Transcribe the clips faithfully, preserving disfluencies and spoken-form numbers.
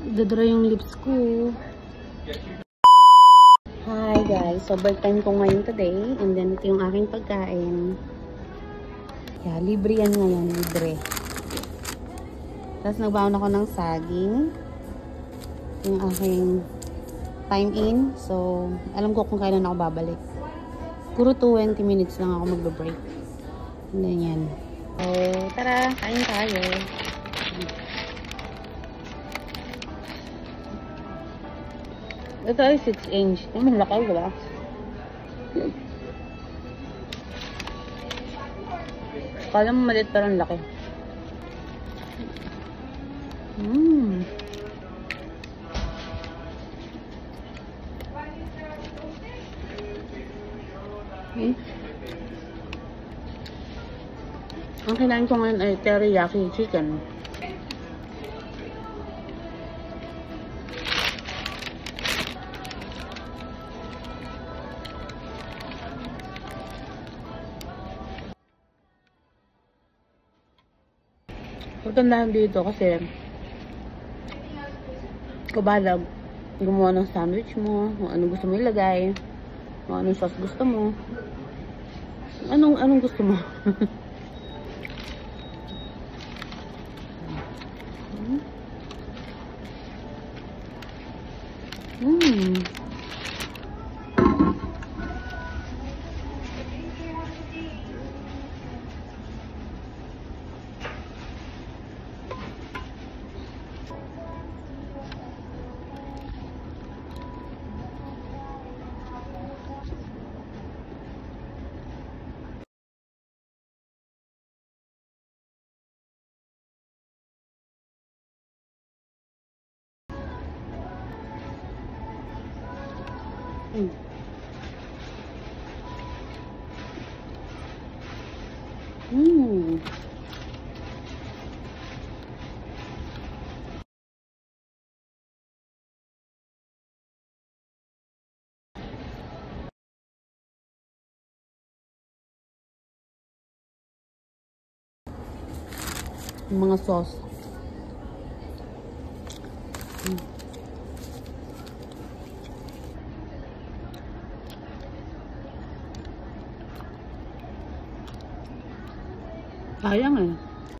Dadra yung lips ko. Hi guys, so break time ko ngayon today. And then ito yung aking pagkain. Yeah, libre yan ngayon, libre. Tapos nagbaon ako ng saging. Yung aking time in. So, alam ko kung kailan ako babalik. Puro twenty minutes lang ako magbe-break. And then yan. So, tara, kain tayo. Ito ay six inch. Ang malaki, diba? Kala mo maliit pero ang laki. Mmm. Okay. Ang kailangan ko ngayon ay teriyaki chicken. Magandaan dito kasi kabalag gumawa ng sandwich mo, kung anong gusto mo ilagay, kung anong sauce gusto mo, anong anong gusto mo. Hmm. Mm. Mm. Yung mga sauce. Mm. Sayang eh.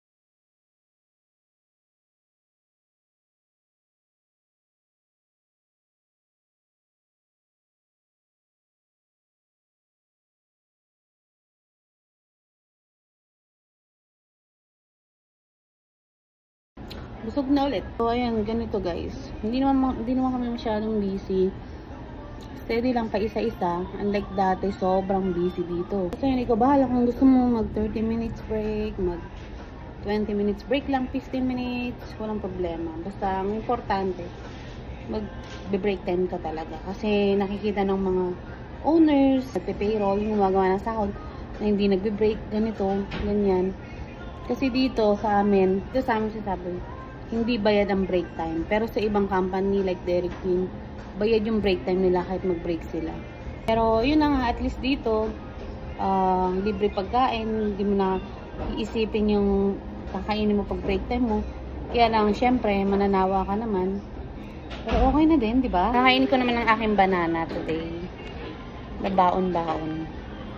Busog na ulit. So ayan, ganito guys. Hindi naman hindi naman kami masyadong busy. Steady lang pa isa-isa. Unlike dati, sobrang busy dito. So yun, ikaw bahala kung gusto mo mag thirty minutes break, mag twenty minutes break lang, fifteen minutes, walang problema. Basta ang importante, mag-break time ka talaga. Kasi nakikita ng mga owners, nagpe-payroll, yung gumagawa ng sahod, na hindi nagbe-break, ganito, ganyan. Kasi dito sa amin, dito sa amin sasabi, hindi bayad ang break time. Pero sa ibang company like Dairy Queen, bayad yung break time nila kahit mag-break sila. Pero yun na nga, at least dito, uh, libre pagkain, hindi mo na iisipin yung kakainin mo pag break time mo. Kaya lang, syempre, mananawa ka naman. Pero okay na din, di ba? Kakainin ko naman ang aking banana today. Na baon-baon.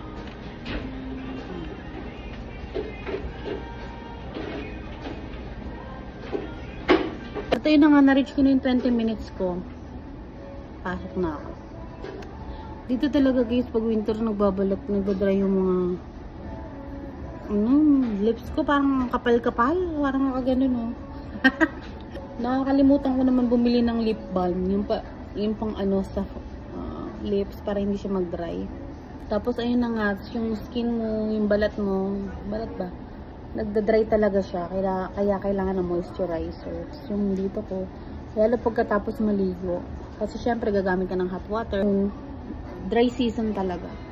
Ito yun na nga, na-reach ko na yung twenty minutes ko. Pasok na ako. Dito talaga guys, pag winter nagbabalot, nagdadry yung mga ano, lips ko parang kapal-kapal. Parang nakaganon oh. Nakakalimutan ko naman bumili ng lip balm. Yung, pa, yung pang ano sa uh, lips para hindi siya mag-dry. Tapos ayun na nga, yung skin mo, yung balat mo, balat ba? Nagda-dry talaga siya. Kaya, kaya kailangan ng moisturizer. So, yung dito ko, lalo pagkatapos maligo. Kasi syempre gagamit ka ng hot water. Dry season talaga.